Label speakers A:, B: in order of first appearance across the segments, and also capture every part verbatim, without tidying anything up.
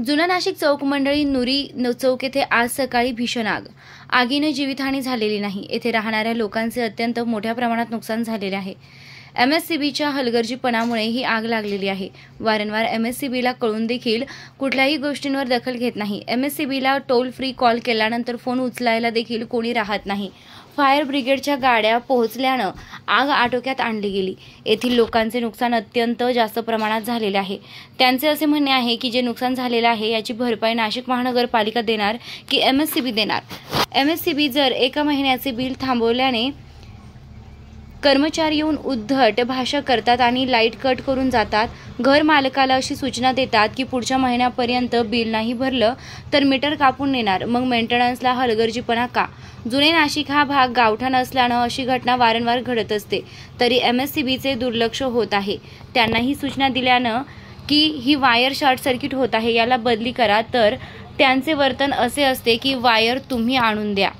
A: जुना नाशिक चौक मंडळी नुरी न- चौक येथे आज सकाळी भीषण आग. आगीने जीवितहानी झालेली नाही. येथे राहणाऱ्या लोकांचे अत्यंत मोठ्या प्रमाणात नुकसान झालेले आहे. एमएससीबीच्या हलगर्जीपणामुळे ही आग लागलेली आहे. वारंवार एमएससीबीला कळून देखील कुठल्याही गोष्टींवर दखल घेत नाही. एमएससीबीला टोल फ्री कॉल केल्यानंतर फोन उचलायला देखील कोणी राहत नाही. फायर ब्रिगेडच्या गाड्या पोहोचल्यानं आग आटोक्यात आणली गेली. येथील लोकांचे नुकसान अत्यंत जास्त प्रमाणात झालेले आहे. त्यांचे असे म्हणणे आहे की जे नुकसान झालेले आहे याची भरपाई नाशिक महानगरपालिका देणार की एमएससीबी देणार. एमएससीबी जर एका महिन्याचे बिल थांबवल्याने कर्मचारी येऊन उद्धट भाषा करतात आणि लाईट कट करून जातात. घर मालकाला अशी सूचना देतात की पुढच्या महिन्यापर्यंत बिल नाही भरलं तर मीटर कापून नेणार. मग मेंटेनन्सला हलगर्जीपणा का? जुने नाशिक हा भाग गावठाण असल्यानं अशी घटना वारंवार घडत असते. तरी एमएससीबीचे दुर्लक्ष होत आहे. त्यांना ही सूचना दिल्यानं की ही वायर शॉर्ट सर्किट होत आहे, याला बदली करा, तर त्यांचे वर्तन असे असते की वायर तुम्ही आणून द्या.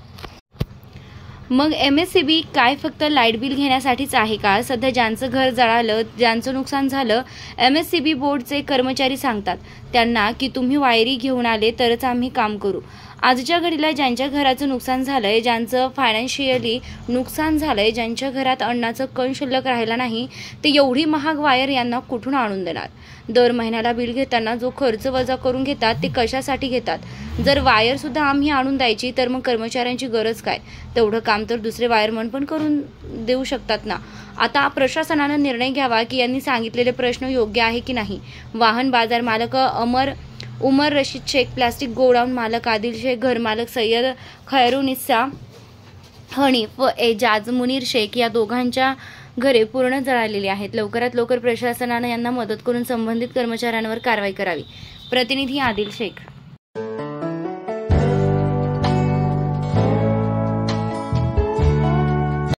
A: मग एमएससीबी काय फक्त लाईट बिल घेण्यासाठीच आहे का? सध्या ज्यांचं घर जळालं, ज्यांचं नुकसान झालं, एमएससीबी बोर्डचे कर्मचारी सांगतात त्यांना की तुम्ही वायरी घेऊन आले तरच आम्ही काम करू. आजच्या घडीला ज्यांच्या घराचं नुकसान झालंय, ज्यांचं फायनान्शियली नुकसान झालंय, ज्यांच्या घरात अन्नाचं कण शिल्लक राहिला नाही, ते एवढी महाग वायर यांना कुठून आणून देणार? दर महिन्याला बिल घेताना जो खर्च वजा करून घेतात ते कशासाठी घेतात? जर वायर सुद्धा आम्ही आणून द्यायची तर मग कर्मचाऱ्यांची गरज काय? तेवढं काम तर दुसरे वायरमन पण करून देऊ शकतात ना. आता प्रशासनानं निर्णय घ्यावा की यांनी सांगितलेले प्रश्न योग्य आहे की नाही. वाहन बाजार मालक अमर उमर रशीद शेख, प्लास्टिक गोडाऊन मालक आदिल शेख, घरमालक सय्यद खैरुनिसा हनीफ व एजाज मुनीर शेख या दोघांच्या घरे पूर्ण जळालेली आहेत. लवकरात लवकर प्रशासनानं यांना मदत करून संबंधित कर्मचाऱ्यांवर कारवाई करावी. प्रतिनिधी आदिल शेख.